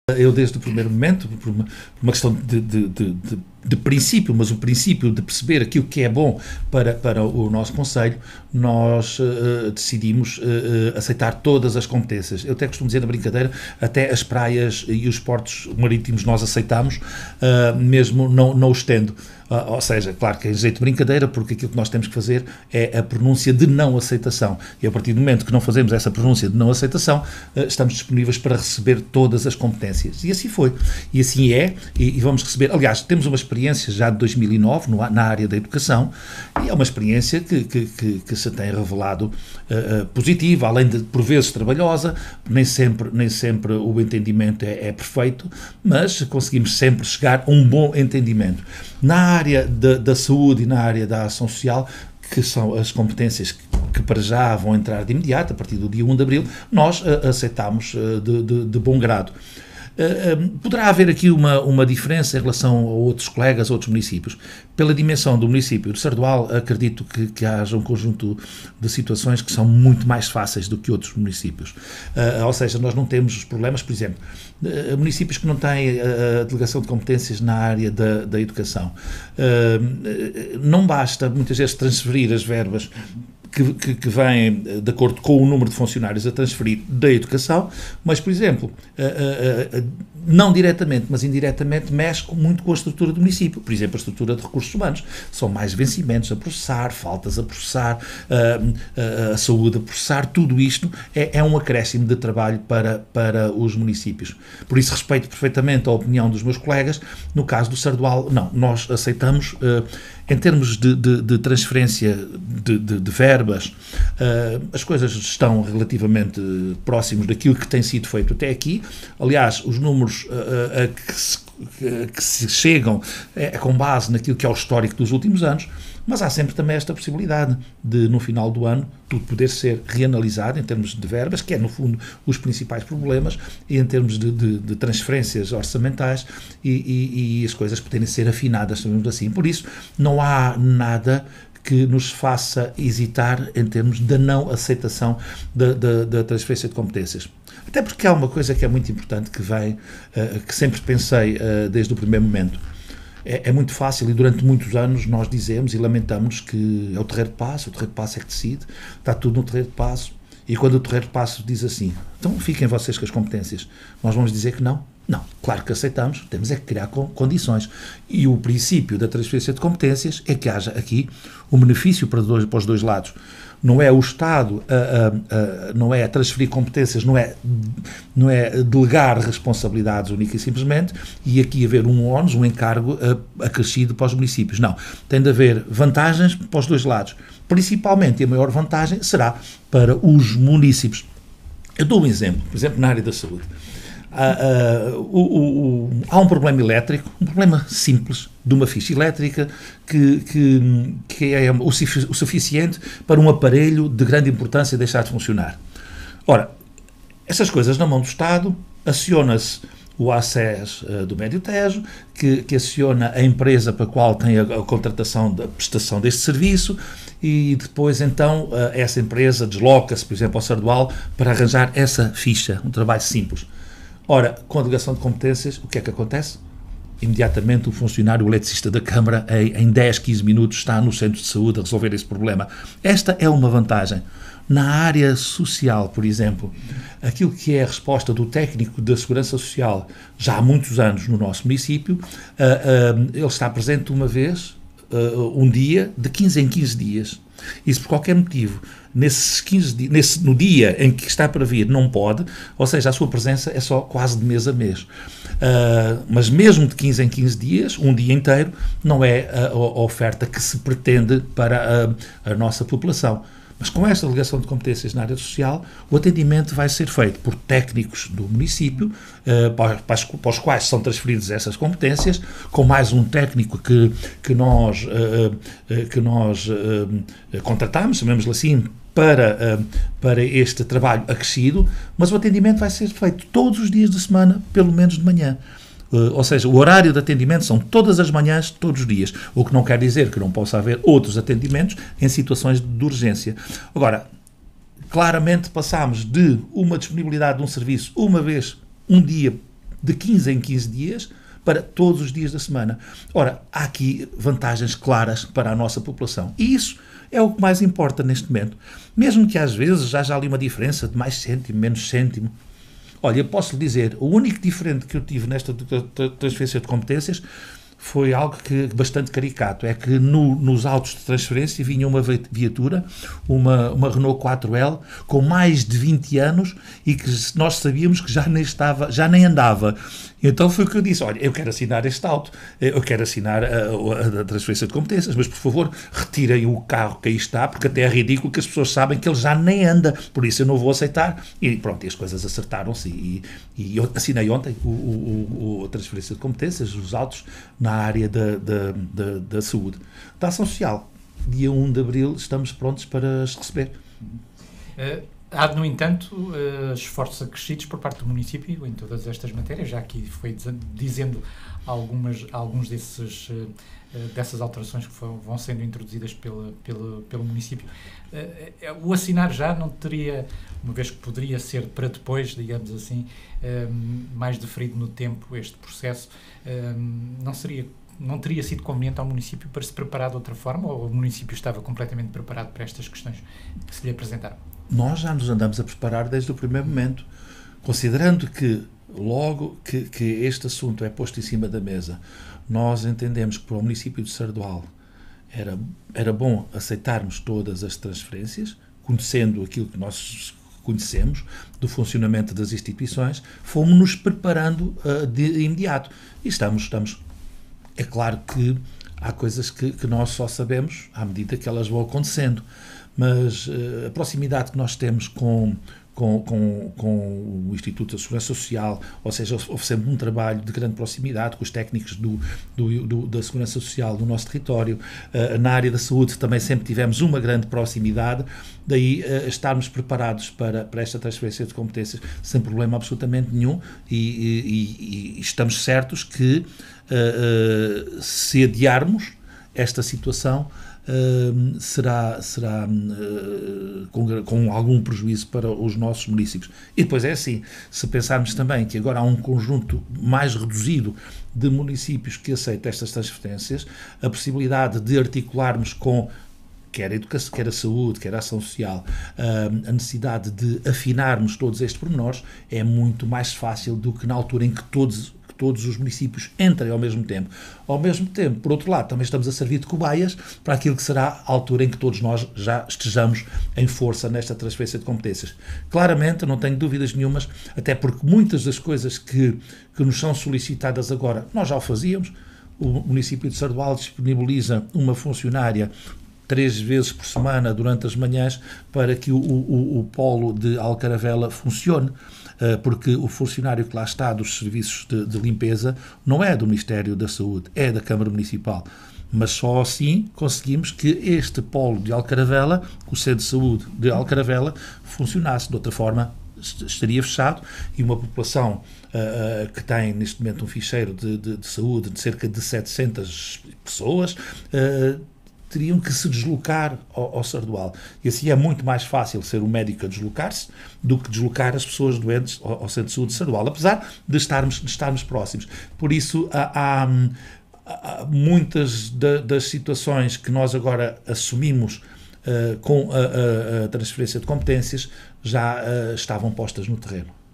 Eu, desde o primeiro momento, por uma questão de princípio, mas o princípio de perceber aquilo que é bom para o nosso Conselho, nós decidimos aceitar todas as competências. Eu até costumo dizer na brincadeira, até as praias e os portos marítimos nós aceitamos, mesmo não os tendo. Ou seja, claro que é jeito de brincadeira, porque aquilo que nós temos que fazer é a pronúncia de não aceitação. E a partir do momento que não fazemos essa pronúncia de não aceitação, estamos disponíveis para receber todas as competências. E assim foi. E assim é. E vamos receber. Aliás, temos uma experiência já de 2009 na área da educação, e é uma experiência que se tem revelado positiva, além de, por vezes, trabalhosa. Nem sempre o entendimento é perfeito, mas conseguimos sempre chegar a um bom entendimento. Na área da saúde e na área da ação social, que são as competências que para já vão entrar de imediato, a partir do dia 1 de abril, nós aceitamos de bom grado. Poderá haver aqui uma diferença em relação a outros colegas, a outros municípios. Pela dimensão do município de Sardual, acredito que haja um conjunto de situações que são muito mais fáceis do que outros municípios. Ou seja, nós não temos os problemas, por exemplo, municípios que não têm a delegação de competências na área da educação. Não basta, muitas vezes, transferir as verbas que vêm de acordo com o número de funcionários a transferir da educação, mas, por exemplo, não diretamente, mas indiretamente, mexe muito com a estrutura do município. Por exemplo, a estrutura de recursos humanos. São mais vencimentos a processar, faltas a processar, a saúde a processar. Tudo isto é um acréscimo de trabalho para os municípios. Por isso, respeito perfeitamente a opinião dos meus colegas. No caso do Sardual, não. Nós aceitamos, em termos de transferência de verbas, as coisas estão relativamente próximos daquilo que tem sido feito até aqui. Aliás, os números que se chegam é com base naquilo que é o histórico dos últimos anos, mas há sempre também esta possibilidade de, no final do ano, tudo poder ser reanalisado em termos de verbas, que é, no fundo, os principais problemas, e em termos de transferências orçamentais e as coisas poderem ser afinadas, sabemos assim. Por isso, não há nada que nos faça hesitar em termos da não aceitação da transferência de competências. Até porque há uma coisa que é muito importante que sempre pensei desde o primeiro momento. É muito fácil, e durante muitos anos nós dizemos e lamentamos que é o Terreiro de Paço é que decide, está tudo no Terreiro de Paço, e quando o Terreiro de Paço diz assim, então fiquem vocês com as competências, nós vamos dizer que não? Não, claro que aceitamos, temos é que criar condições. E o princípio da transferência de competências é que haja aqui um benefício para os dois lados. Não é o Estado, não é transferir competências, não é delegar responsabilidades única e simplesmente, e aqui haver um ónus, um encargo acrescido para os municípios. Não, tem de haver vantagens para os dois lados. Principalmente, e a maior vantagem será para os municípios. Eu dou um exemplo, por exemplo, na área da saúde. Há um problema elétrico, um problema simples, de uma ficha elétrica que é o suficiente para um aparelho de grande importância deixar de funcionar. Ora, essas coisas na mão do Estado, aciona-se o ACES do Médio Tejo, que aciona a empresa para a qual tem a contratação da prestação deste serviço, e depois então essa empresa desloca-se, por exemplo, ao Sardual para arranjar essa ficha, um trabalho simples. Ora, com a delegação de competências, o que é que acontece? Imediatamente o funcionário, o eletricista da Câmara, em 10, 15 minutos está no centro de saúde a resolver esse problema. Esta é uma vantagem. Na área social, por exemplo, aquilo que é a resposta do técnico da Segurança Social já há muitos anos no nosso município, ele está presente uma vez, um dia, de 15 em 15 dias. E se por qualquer motivo, nesses 15 dias, no dia em que está para vir, não pode, ou seja, a sua presença é só quase de mês a mês. Mas mesmo de 15 em 15 dias, um dia inteiro, não é a oferta que se pretende para a nossa população. Mas com esta delegação de competências na área social, o atendimento vai ser feito por técnicos do município, para os quais são transferidas essas competências, com mais um técnico que nós contratamos, chamemos-lhe assim, para este trabalho acrescido, mas o atendimento vai ser feito todos os dias de semana, pelo menos de manhã. Ou seja, o horário de atendimento são todas as manhãs, todos os dias, o que não quer dizer que não possa haver outros atendimentos em situações de urgência. Agora, claramente passámos de uma disponibilidade de um serviço uma vez, um dia de 15 em 15 dias para todos os dias da semana. Ora, há aqui vantagens claras para a nossa população. E isso é o que mais importa neste momento. Mesmo que às vezes haja ali uma diferença de mais cêntimo, menos cêntimo. Olha, eu posso lhe dizer, o único diferente que eu tive nesta transferência de competências foi algo bastante caricato. É que nos autos de transferência vinha uma viatura, uma Renault 4L, com mais de 20 anos e que nós sabíamos que já nem andava. Então foi o que eu disse, olha, eu quero assinar este auto, eu quero assinar a transferência de competências, mas por favor retirem o carro que aí está, porque até é ridículo que as pessoas sabem que ele já nem anda, por isso eu não vou aceitar. E pronto, e as coisas acertaram-se e eu assinei ontem a transferência de competências, os autos na área da saúde. Da ação social, dia 1 de abril estamos prontos para as receber. Há, no entanto, esforços acrescidos por parte do município em todas estas matérias, já aqui foi dizendo alguns dessas alterações que vão sendo introduzidas pelo município. O assinar já não teria, uma vez que poderia ser para depois, digamos assim, mais deferido no tempo este processo, não teria sido conveniente ao município para se preparar de outra forma, ou o município estava completamente preparado para estas questões que se lhe apresentaram? Nós já nos andamos a preparar desde o primeiro momento, considerando que logo que este assunto é posto em cima da mesa, nós entendemos que para o município de Sardual era bom aceitarmos todas as transferências, conhecendo aquilo que nós conhecemos do funcionamento das instituições, fomos-nos preparando de imediato. E estamos. É claro que há coisas que nós só sabemos à medida que elas vão acontecendo, mas a proximidade que nós temos com o Instituto da Segurança Social, ou seja, oferecemos um trabalho de grande proximidade com os técnicos da Segurança Social do nosso território. Na área da saúde também sempre tivemos uma grande proximidade, daí estarmos preparados para esta transferência de competências sem problema absolutamente nenhum e estamos certos que se adiarmos esta situação será com algum prejuízo para os nossos municípios. E depois é assim, se pensarmos também que agora há um conjunto mais reduzido de municípios que aceitam estas transferências, a possibilidade de articularmos com quer a educação, quer a saúde, quer a ação social, a necessidade de afinarmos todos estes pormenores é muito mais fácil do que na altura em que todos os municípios entrem ao mesmo tempo. Ao mesmo tempo, por outro lado, também estamos a servir de cobaias para aquilo que será a altura em que todos nós já estejamos em força nesta transferência de competências. Claramente, não tenho dúvidas nenhumas, até porque muitas das coisas que nos são solicitadas agora, nós já o fazíamos. O município de Sardual disponibiliza uma funcionária 3 vezes por semana durante as manhãs para que o polo de Alcaravela funcione, porque o funcionário que lá está dos serviços de limpeza não é do Ministério da Saúde, é da Câmara Municipal. Mas só assim conseguimos que este polo de Alcaravela, o Centro de Saúde de Alcaravela, funcionasse. De outra forma, estaria fechado e uma população que tem neste momento um ficheiro de saúde de cerca de 700 pessoas, teriam que se deslocar ao Sardual. E assim é muito mais fácil ser o médico a deslocar-se do que deslocar as pessoas doentes ao Centro de Saúde de Sardual, apesar de estarmos próximos. Por isso, há muitas das situações que nós agora assumimos com a transferência de competências já estavam postas no terreno.